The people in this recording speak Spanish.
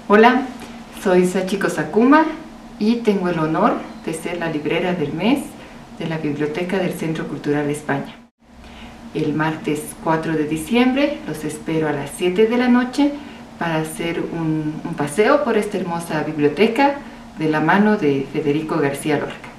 Hola, soy Sachiko Sakuma y tengo el honor de ser la librera del mes de la Biblioteca del Centro Cultural España. El martes 4 de diciembre los espero a las 7 de la noche para hacer un paseo por esta hermosa biblioteca de la mano de Federico García Lorca.